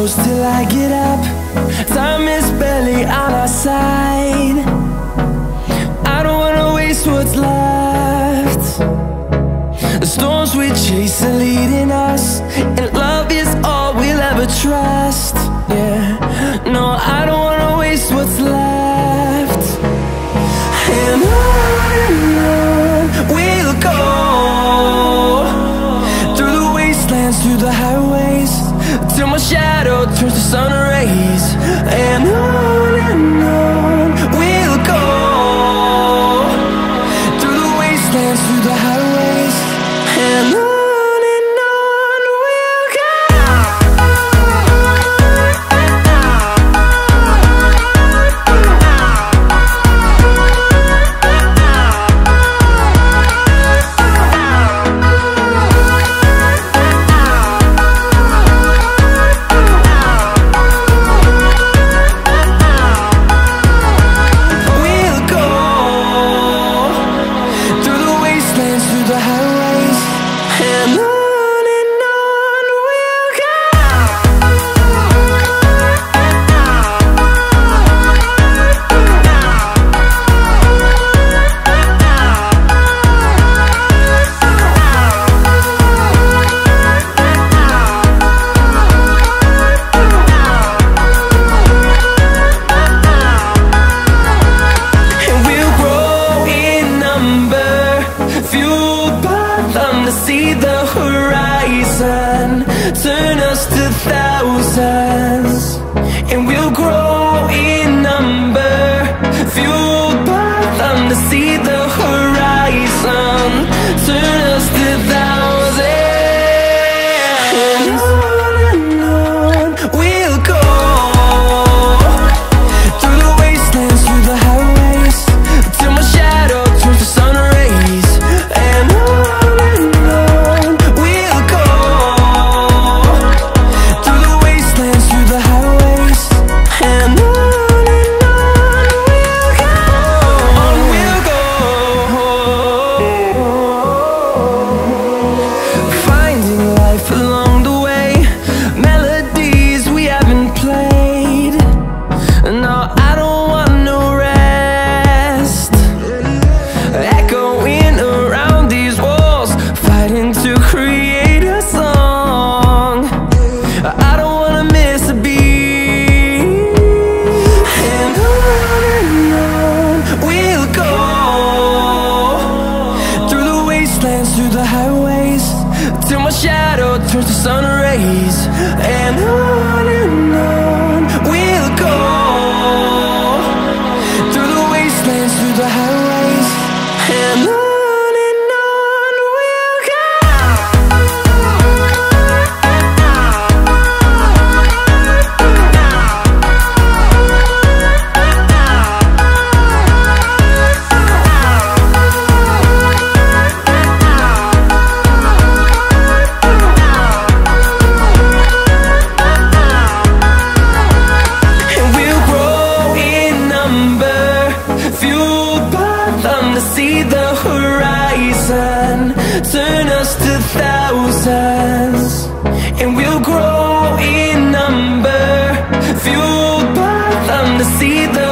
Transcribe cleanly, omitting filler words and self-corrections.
close till I get up. Time is barely on our side. I don't wanna waste what's left. The storms we chase are leading us, and love is all we'll ever trust. Yeah, no, I don't wanna waste what's left. And on we'll go, through the wastelands, through the highways, till my shadow turns to sun rays. And on we'll go, through the wastelands, through the highways, and on. Turn us to thousands, and we'll grow in number, fueled by them to see the horizon. Turn us to thousands, and on we'll go, through the wastelands, through the highways, till my shadow turns to sun rays. And on we'll go, through the wastelands, through the highways, and on we'll go, finding life along the way, melodies we haven't played. No, I don't want no rest, echoing around these walls, fighting to create a song. I don't wanna miss a beat. And on we'll go, through the wastelands, through the highways, till my shadow turns to sun rays. And on we'll go, through the wastelands, through the highways, and on we'll go. And we'll grow in number, fueled by them to see the horizon. Turn us to thousands, and we'll grow in number, fueled by them to see the